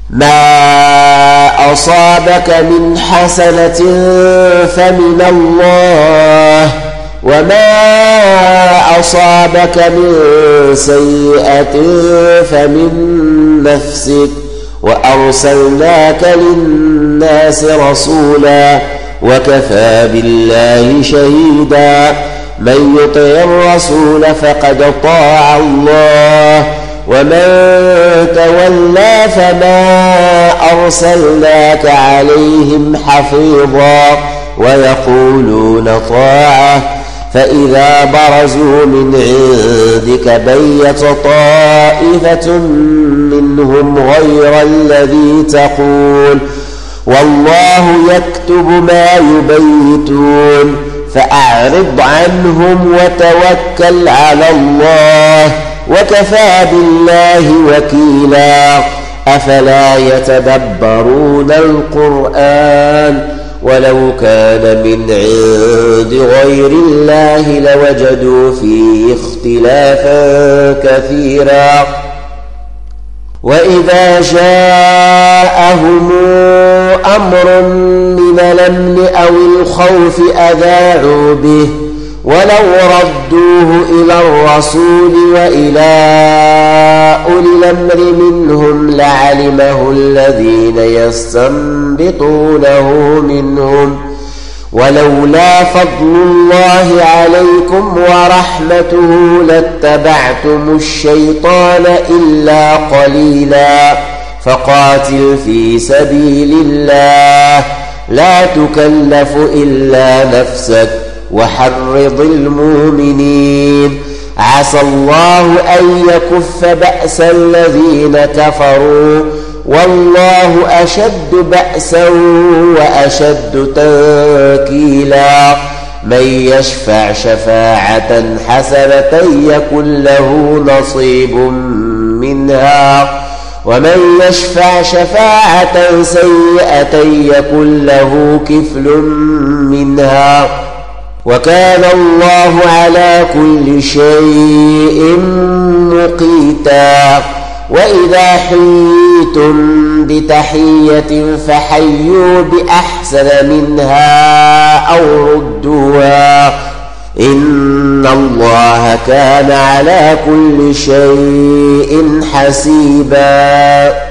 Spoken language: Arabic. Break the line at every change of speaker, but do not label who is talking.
ما أصابك من حسنة فمن الله، وما أصابك من سيئة فمن نفسك، وأرسلناك للناس رسولا وكفى بالله شهيدا. من يطع الرسول فقد طاع الله، ومن تولى فما أرسلناك عليهم حفيظا. ويقولون طاعة فإذا برزوا من عندك بيت طائفة منهم غير الذي تقول، والله يكتب ما يبيتون. فأعرض عنهم وتوكل على الله، وكفى بالله وكيلا. أفلا يتدبرون القرآن؟ ولو كان من عند غير الله لوجدوا فيه اختلافا كثيرا. وإذا جاءهم أمر من الأمن أو الخوف أذاعوا به، ولو ردوه إلى الرسول وإلى أولي الأمر منهم لعلمه الذين يستنبطونه منهم. ولولا فضل الله عليكم ورحمته لاتبعتم الشيطان إلا قليلا. فقاتل في سبيل الله لا تكلف إلا نفسك وحرض المؤمنين. عسى الله أن يكف بأس الذين كفروا، والله أشد بأسا وأشد تنكيلا. من يشفع شفاعة حسنة يكن له نصيب منها، ومن يشفع شفاعة سيئة يكن له كفل منها، وكان الله على كل شيء مقيتا. وإذا حييتم بتحية فحيوا بأحسن منها أو ردوها، إن الله كان على كل شيء حسيبا.